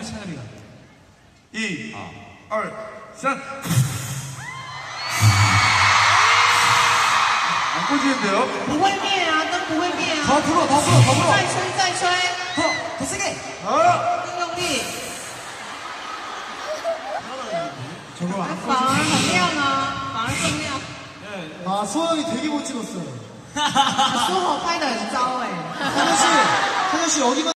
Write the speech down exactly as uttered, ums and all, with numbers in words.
채널이다. 一、二、三。 안 꺼지는데요? 不会灭啊，灯不会灭啊。 더 불어, 더 불어, 더 불어. 再吹，再吹， 더, 더 세게. 아! 更用力。 저거 안 反而很亮啊，反而更亮。 아, 소영이 되게 못 찍었어요. 苏豪拍的很糟哎。 하늘 씨, 하늘 씨 여기만.